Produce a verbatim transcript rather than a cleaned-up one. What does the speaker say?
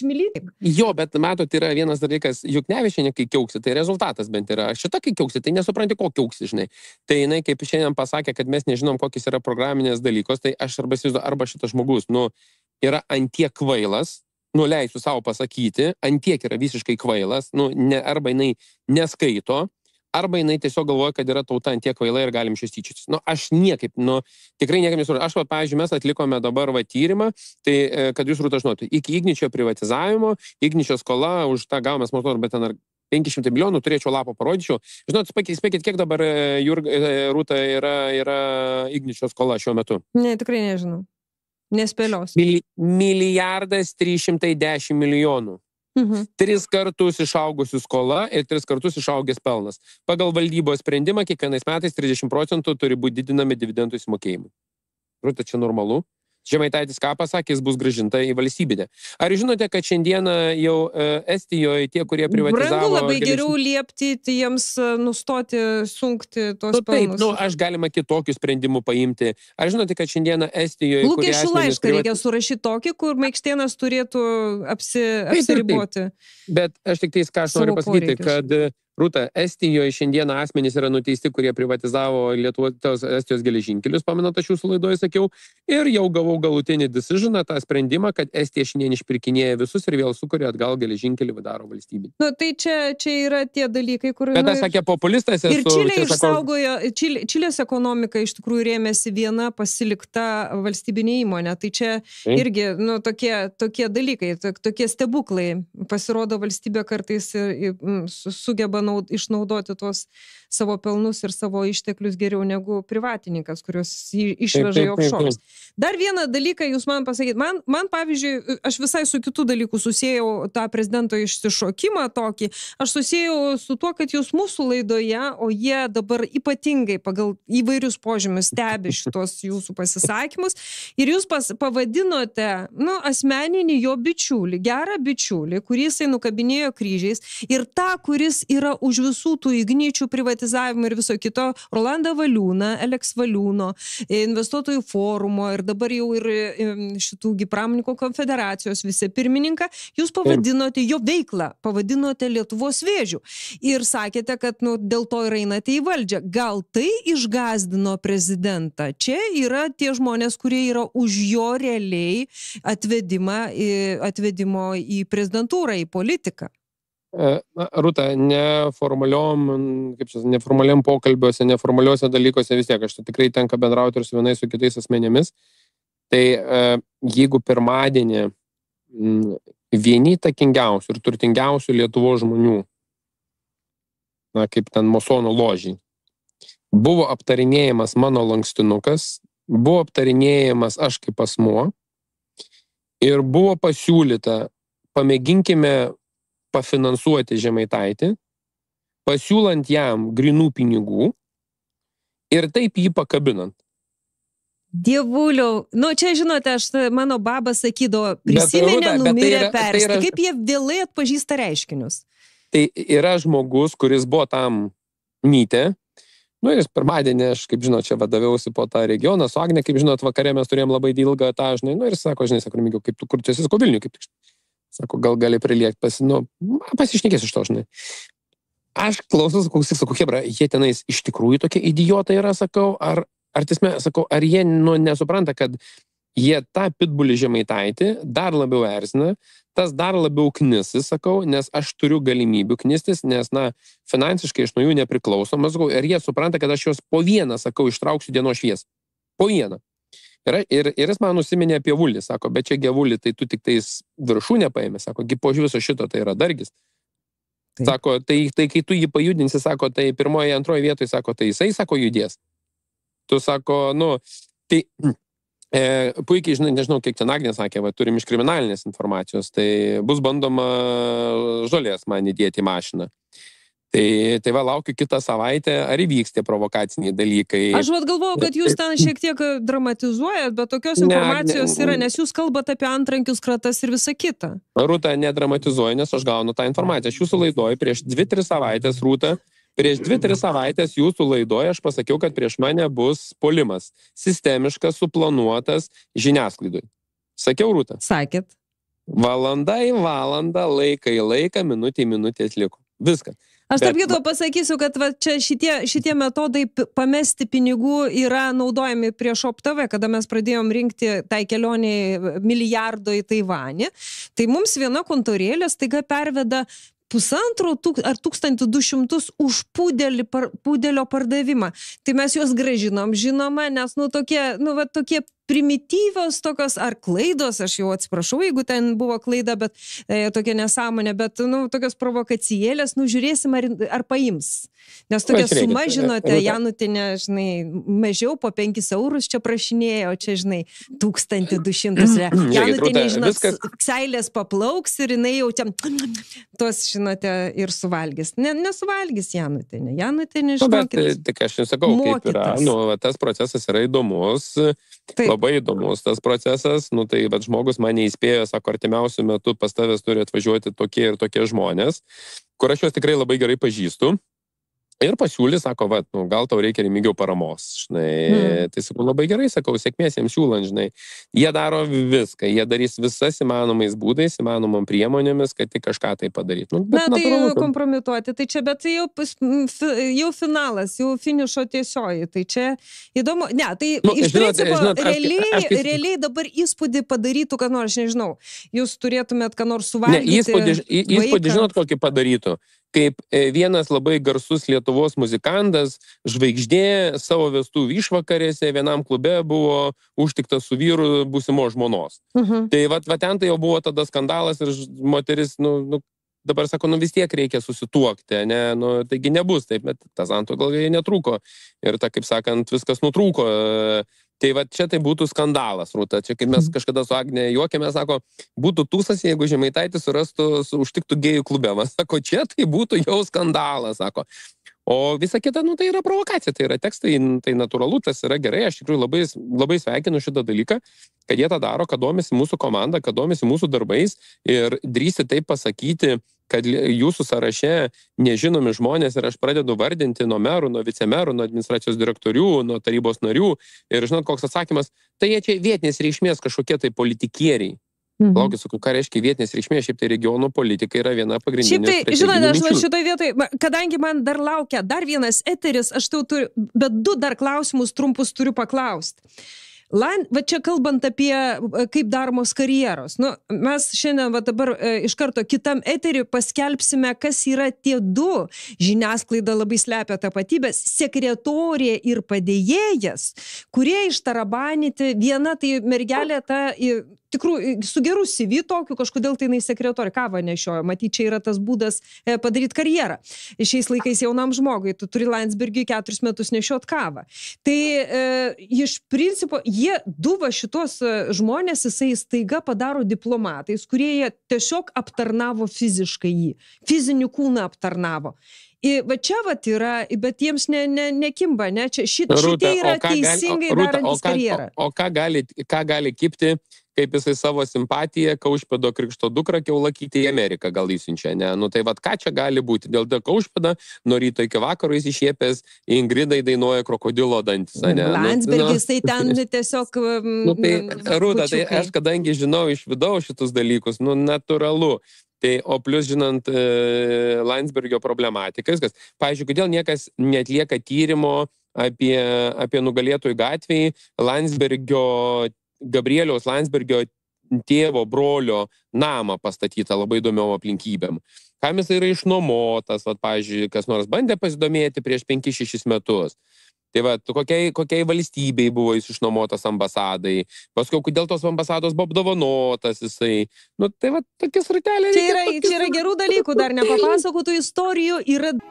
čmilytė. Jo, bet matot, yra vienas dalykas, Juknevičienė, kai kiauksi, tai rezultatas bent yra. Šita, kai kiauksi, tai nesupranti, ko kiauksi, žinai. Tai jinai, kaip šiandien pasakė, kad mes nežinom, kokios yra programinės dalykos, tai aš arba įsivaizduoju, arba šitas žmogus, nu, yra antiek kvailas, nu, leisiu savo pasakyti, antiek yra visiškai kvailas, nu, ne, arba jinai neskaito, arba jinai tiesiog galvoja, kad yra tauta antiek kvaila ir galim šis tyčiatis. Nu, aš niekaip, nu, tikrai niekaip nesuprantu. Aš, va, pavyzdžiui, mes atlikome dabar va tyrimą, tai, kad jūs Rūta žinotų, iki Igničio privatizavimo, Igničio skola, už tą gavomės maždaug, bet ten ar penki šimtai milijonų, turėčiau lapą parodyčiau. Žinot, spėkit, kiek dabar Jurga, Rūta yra, yra Igničio skola šiuo metu? Ne, tikrai nežinau. Nespėlios. Mili, milijardas trys šimtai dešimt milijonų. Mhm. Tris kartus išaugusi skola ir tris kartus išaugęs pelnas. Pagal valdybos sprendimą kiekvienais metais trisdešimt procentų turi būti didinami dividendų įsimokėjimai. Rūta, čia normalu. Žemaitaitis ką pasakė, jis bus grąžinta į valstybinę. Ar žinote, kad šiandieną jau Estijoje tie, kurie privatizavo... Brangu labai geležin... geriau liepti jiems nustoti sunkti tos nu, taip, pelnus. nu, aš galima kitokių sprendimų paimti. Ar žinote, kad šiandieną Estijoje... Lūkesčių laišką privat... reikia surašyti tokį, kur Maikštėnas turėtų apsi, apsiriboti. Taip, taip. Bet aš tik tais, ką aš noriu pasakyti, poreikius. Kad... Rūta, Estijoje šiandieną asmenys yra nuteisti, kurie privatizavo Lietuvos Estijos geležinkelius, pamenat, aš jūsų laidoje sakiau, ir jau gavau galutinį decisioną, tą sprendimą, kad Estija šiandien išpirkinėja visus ir vėl sukuria atgal geležinkelį vadaro valstybį. Nu, tai čia, čia yra tie dalykai, kur... Bet nu, aš sakė, populistas esu... Ir Čilė čia, išsaugojo, Čilė, Čilės ekonomika iš tikrųjų rėmėsi viena pasilikta valstybinė įmonė. Tai čia tai? irgi, nu, tokie, tokie dalykai, tokie stebuklai. Pasirodo, valstybė kartais sugeba naud, išnaudoti tuos savo pelnus ir savo išteklius geriau negu privatininkas, kurios išveža į offshore. Dar vieną dalyką jūs man pasakyti. Man, man, pavyzdžiui, aš visai su kitų dalykų susijau tą prezidento išsišokimą tokį. Aš susijau su tuo, kad jūs mūsų laidoje, o jie dabar ypatingai pagal įvairius požymius stebi šitos jūsų pasisakymus. Ir jūs pas, pavadinote, nu, asmeninį jo bičiulį, gerą bičiulį, kurį jisai nukabinėjo kryžiais. Ir tą, kuris yra už visų tų Igničių privatizavimų ir viso kito, Rolandą Valiūną, Eleks Valiūno, investuotojų forumo ir dabar jau ir šitų pramonininkų konfederacijos vicepirmininką, jūs pavadinote jo veiklą, pavadinote Lietuvos vėžių. Ir sakėte, kad nu, dėl to ir einate į valdžią. Gal tai išgąsdino prezidentą? Čia yra tie žmonės, kurie yra už jo realiai atvedimą, atvedimo į prezidentūrą, į politiką. Rūta, neformaliom, kaip čia, neformaliam pokalbiuose, neformaliuose dalykuose vis tiek, aš tikrai tenka bendrauti ir su vienais, su kitais asmenėmis. Tai jeigu pirmadienį vieni įtakingiausių ir turtingiausių Lietuvos žmonių, na, kaip ten Mosono ložiai, buvo aptarinėjimas mano lankstinukas, buvo aptarinėjimas aš kaip asmuo ir buvo pasiūlyta, pamėginkime pafinansuoti Žemaitaitį, pasiūlant jam grinų pinigų ir taip jį pakabinant. Dievuliau, nu čia žinote, aš, mano baba sakydavo, prisiminė, numirė, persti. Kaip jie vėlai atpažįsta reiškinius? Tai yra žmogus, kuris buvo tam mytė. Nu ir pirmadienį aš, kaip žinot, čia vadovausi po tą regioną, su Agne, kaip žinot, vakare mes turėjom labai ilgą tą, žinai, nu ir sako, žinai, sako, Remigiau, kaip tu kur tu esi, sako, Vilniuje, kaip tik. Sako, gal gali priliekti, pasi, nu, pasišnekės iš to, žinai. Aš klausau, sakau, sakau, hebra, jie tenais iš tikrųjų tokie idiotai yra, sakau, ar, ar tiesme, sakau, ar jie nu, nesupranta, kad jie tą pitbulį Žemaitaitį dar labiau erzina, tas dar labiau knisis, sakau, nes aš turiu galimybių knistis, nes, na, finansiškai iš nuo jų nepriklausomas, sakau, ir jie supranta, kad aš juos po vieną, sakau, ištrauksiu dienos šviesą. Po vieną. Ir, ir, ir jis man nusiminė apie Vulį, sako, bet čia Gevulį, tai tu tik tais viršūnę paėmė, sako, gi po viso šito tai yra dargis. Taip. Sako, tai, tai kai tu jį pajudinsi, sako, tai pirmoje, antroje vietoje, sako, tai jisai, sako, judės. Tu sako, nu, tai e, puikiai, žinai, nežinau, kiek ten Agnė sakė, va, turim iš kriminalinės informacijos, tai bus bandoma žolės man įdėti į mašiną. Tai, tai va, laukiu kitą savaitę, ar įvyks tie provokaciniai dalykai. Aš vat galvoju, kad jūs ten šiek tiek dramatizuojat, bet tokios informacijos ne, ne, yra, nes jūs kalbate apie antrankius, kratas ir visą kitą. Rūta, nedramatizuoju, nes aš gaunu tą informaciją. Aš jūsų laidoju prieš dvi tris savaitės, Rūta, prieš dvi tris savaitės jūsų laidoje aš pasakiau, kad prieš mane bus puolimas. Sistemiškas, suplanuotas žiniasklaidoj. Sakiau, Rūta? Sakėt. Valanda į valandą, laiką į laiką, minutė į minutės liko. Viskas. Aš tarp kito pasakysiu, kad va, čia šitie, šitie metodai pamesti pinigų yra naudojami prieš O P T V, kada mes pradėjom rinkti tai kelioniai milijardo į Taivanį. Tai mums viena kontorėlė staiga perveda pusantro tūk, ar tūkstantį du šimtus už pudelį, par, pudelio pardavimą. Tai mes juos gražinom, žinoma, nes nu tokie, nu va tokie primityvios tokios ar klaidos, aš jau atsiprašau, jeigu ten buvo klaida, bet e, tokia nesąmonė, bet nu, tokios provokacijėlės, nu žiūrėsim, ar, ar paims. Nes tokia suma, žinote, Janutinė, žinai, mažiau po penkis eurus čia prašinėjo, čia, žinai, tūkstantį du šimtus. Janutinė, žinot, viskas... seilės paplauks ir jinai jau čia tos, žinote, ir suvalgys. Ne, nesuvalgys Janutinė. Janutinė, žinokit, nu, bet tik aš nesakau, kaip yra. Nu, tas procesas yra įdomus. Taip. Labai įdomus tas procesas, nu tai bet žmogus mane įspėjo, sako, artimiausių metų pas tavęs turi atvažiuoti tokie ir tokie žmonės, kur aš juos tikrai labai gerai pažįstu. Ir pasiūlė, sako, va, nu, gal tau reikia Remigiau paramos, žinai, mm. tai sakau, labai gerai, sakau, sėkmės jiems siūlant, žinai, jie daro viską, jie darys visas įmanomais būdais, įmanomam priemonėmis, kad tik kažką tai padarytų. Nu, Na, tai natūralu, kompromituoti, tai čia, bet jau, jau finalas, jau finišo tiesioji, tai čia įdomu, ne, tai nu, iš žinot, principo, žinot, realiai, aš, aš, realiai dabar įspūdį padarytų, ką nors, nežinau, jūs turėtumėt ką nors suvalgyti. Ne, įspūdį, įspūdį žinot, kokį padarytų. Kaip vienas labai garsus Lietuvos muzikantas, žvaigždė savo vestuvių išvakarėse vienam klube buvo užtiktas su vyru būsimo žmonos. Uh-huh. Tai va, va ten tai jau buvo tada skandalas ir moteris, nu, nu dabar sako, nu vis tiek reikia susituokti, ne, nu, taigi nebus taip, bet tas santuoka ilgai netrūko ir ta, kaip sakant, viskas nutrūko. Tai va čia tai būtų skandalas, Rūta. Čia kaip mes kažkada su Agne juokėme, sako, būtų tūsas, jeigu Žemaitaitis surastų, užtiktų gėjų klube. Man sako, čia tai būtų jau skandalas, sako. O visa kita, nu, tai yra provokacija, tai yra tekstai, tai natūralu, tas yra gerai. Aš tikrųjų labai, labai sveikinu šitą dalyką, kad jie tą daro, kad domisi mūsų komanda, kad domisi mūsų darbais ir drįsti taip pasakyti, kad jūsų sąraše nežinomi žmonės ir aš pradedu vardinti nuo merų, nuo vicemerų, nuo administracijos direktorių, nuo tarybos narių. Ir žinot, koks atsakymas, tai jie čia vietinės reikšmės kažkokie tai politikieriai. Mhm. Laukit, sakau, ką reiškia vietinės reikšmės, šiaip tai regionų politika yra viena pagrindinė. Šiaip tai, žinote, aš šitoje vietoje, kadangi man dar laukia dar vienas eteris, aš tau turiu, bet du dar klausimus trumpus turiu paklausti. Lan, va čia kalbant apie kaip daromos karjeros. Nu, mes šiandien va dabar e, iš karto kitam eteriui paskelbsime, kas yra tie du. Žiniasklaida labai slepia tapatybės. Sekretorė ir padėjėjas, kurie ištarabanyti. Viena tai mergelė ta, tikrų, su geru C V tokiu, kažkodėl tai jinai sekretorė kavą nešiojo. Matyt, čia yra tas būdas e, padaryti karjerą. Šiais laikais jaunam žmogui, tu turi Landsbergiui keturis metus nešiot kavą. Tai e, iš principo jie duva šitos žmonės, jisai staiga padaro diplomatais, kurie jie tiesiog aptarnavo fiziškai jį, fizinį kūną aptarnavo. Ir va čia va yra, bet jiems ne, ne, nekimba, ne? Čia, šit, Rūta, šitie yra gali, teisingai o, Rūta, darantis o ką, karjerą. O, o ką, gali, ką gali kipti, kaip jisai savo simpatiją Kaušpėdo krikšto dukrą Keulakyti į Ameriką gal įsiunčia, ne? Nu tai vat ką čia gali būti? Dėl to Kaušpėdą nuo ryto iki vakaro jis išėpęs, Ingridai dainuoja krokodilo dantis, ne? Landsbergis, tai ten tiesiog... Nu tai, Rūta, tai aš kadangi žinau iš vidaus šitus dalykus, nu natūralu. Tai, o plus žinant e, Landsbergio problematikas, kas, pavyzdžiui, kodėl niekas netlieka tyrimo apie, apie nugalėtojų gatvėj Landsbergio, Gabrieliaus Landsbergio tėvo, brolio namą pastatytą labai įdomiom aplinkybėm. Kam jis yra išnuomotas, vat, pavyzdžiui, kas nors bandė pasidomėti prieš penkis šešis metus. Tai va, kokiai, kokiai valstybei buvo jis išnuomotas ambasadai, paskui kodėl tos ambasados buvo apdovanotas jisai. Nu, tai va, tokias ratelė. Čia yra, čia yra gerų dalykų, dar nepapasakotų istorijų yra...